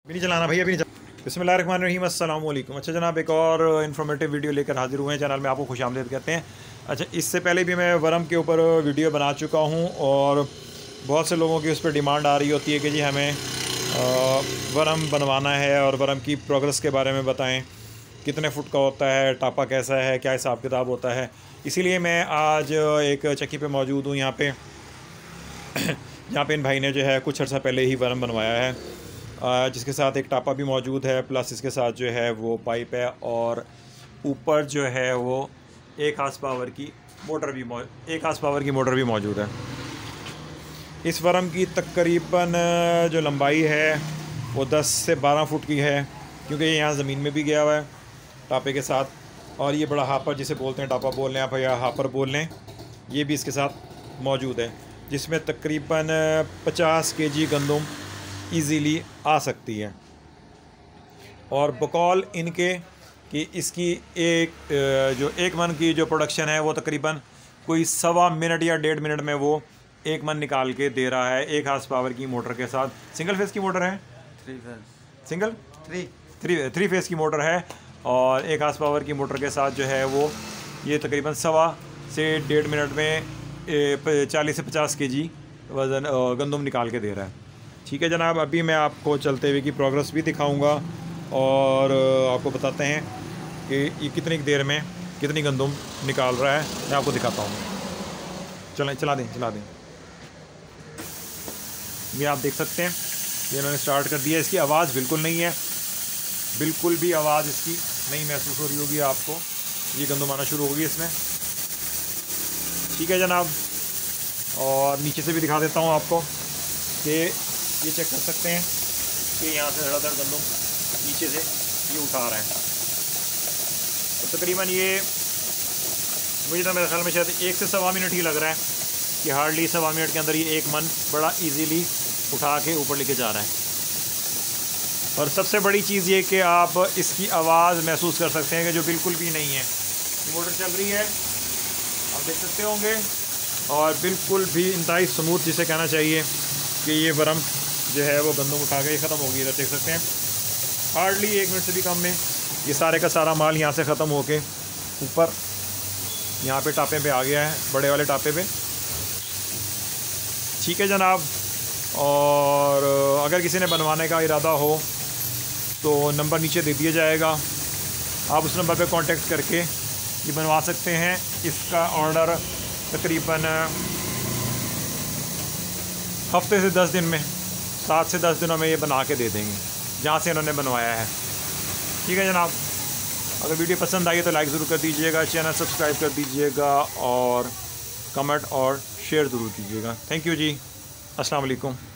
भी नहीं चलाना भैया, भी नहीं चलाना। बिस्मिल्लाहिर्रहमानिर्रहीम, अस्सलाम वालेकुम। अच्छा जनाब, एक और इन्फॉर्मेटिव वीडियो लेकर हाजिर हुए हैं चैनल में, आपको खुशामदीद कहते हैं। अच्छा, इससे पहले भी मैं वर्म के ऊपर वीडियो बना चुका हूँ और बहुत से लोगों की उस पर डिमांड आ रही होती है कि जी हमें वर्म बनवाना है और वर्म की प्रोग्रेस के बारे में बताएं, कितने फुट का होता है, टापा कैसा है, क्या हिसाब किताब होता है। इसीलिए मैं आज एक चक्की पे मौजूद हूँ यहाँ पे जहाँ पे इन भाई ने जो है कुछ अर्सा पहले ही वर्म बनवाया है, जिसके साथ एक टापा भी मौजूद है, प्लस इसके साथ जो है वो पाइप है और ऊपर जो है वो एक हार्स पावर की मोटर भी मौजूद है। इस वर्म की तकरीबन जो लंबाई है वो 10 से 12 फुट की है, क्योंकि ये यहाँ ज़मीन में भी गया हुआ है टापे के साथ। और ये बड़ा हापर जिसे बोलते हैं, टापा बोल लें आप या हापर बोल लें, ये भी इसके साथ मौजूद है, जिसमें तकरीबन 50 केजी गंदम ईज़िली आ सकती है। और बकौल इनके कि इसकी जो एक मन की जो प्रोडक्शन है वो तकरीबन कोई 1.25 मिनट या 1.5 मिनट में वो एक मन निकाल के दे रहा है, 1 हार्स पावर की मोटर के साथ। सिंगल फेस की मोटर है, थ्री फेस की मोटर है और 1 हार्स पावर की मोटर के साथ जो है वो ये तकरीबन 1.25 से 1.5 मिनट में 40 से 50 केजी वज़न गंदम निकाल के दे रहा है। ठीक है जनाब, अभी मैं आपको चलते हुए की प्रोग्रेस भी दिखाऊंगा और आपको बताते हैं कि ये कितनी देर में कितनी गंदम निकाल रहा है, मैं आपको दिखाता हूँ। चला दें। ये आप देख सकते हैं, ये इन्होंने स्टार्ट कर दिया। इसकी आवाज़ बिल्कुल नहीं है, बिल्कुल भी आवाज़ इसकी नहीं महसूस हो रही होगी आपको। ये गंदम आना शुरू होगी इसमें। ठीक है जनाब, और नीचे से भी दिखा देता हूँ आपको कि ये चेक कर सकते हैं कि यहाँ से धड़ाधड़ गंदम नीचे से ये उठा रहा है। तो तकरीबन ये मुझे तो मेरे ख्याल में शायद 1 से 1.25 मिनट ही लग रहा है कि हार्डली 1.25 मिनट के अंदर ये एक मन बड़ा इजीली उठा के ऊपर लेके जा रहा है। और सबसे बड़ी चीज़ ये कि आप इसकी आवाज़ महसूस कर सकते हैं कि जो बिल्कुल भी नहीं है। मोटर चल रही है, आप देख सकते होंगे, और बिल्कुल भी इंतहाई स्मूथ, जिसे कहना चाहिए कि ये वर्म जो है वो गंदम उठा के ख़त्म हो गई। इधर देख सकते हैं, हार्डली 1 मिनट से भी कम में ये सारे का सारा माल यहाँ से ख़त्म होके ऊपर यहाँ पे टापे पे आ गया है, बड़े वाले टापे पे। ठीक है जनाब, और अगर किसी ने बनवाने का इरादा हो तो नंबर नीचे दे दिया जाएगा, आप उस नंबर पे कांटेक्ट करके ये बनवा सकते हैं। इसका ऑर्डर तकरीबन हफ्ते से 10 दिन में, 7 से 10 दिनों में ये बना के दे देंगे जहाँ से इन्होंने बनवाया है। ठीक है जनाब, अगर वीडियो पसंद आई तो लाइक ज़रूर कर दीजिएगा, चैनल सब्सक्राइब कर दीजिएगा और कमेंट और शेयर ज़रूर कीजिएगा। थैंक यू जी, अस्सलाम वालेकुम।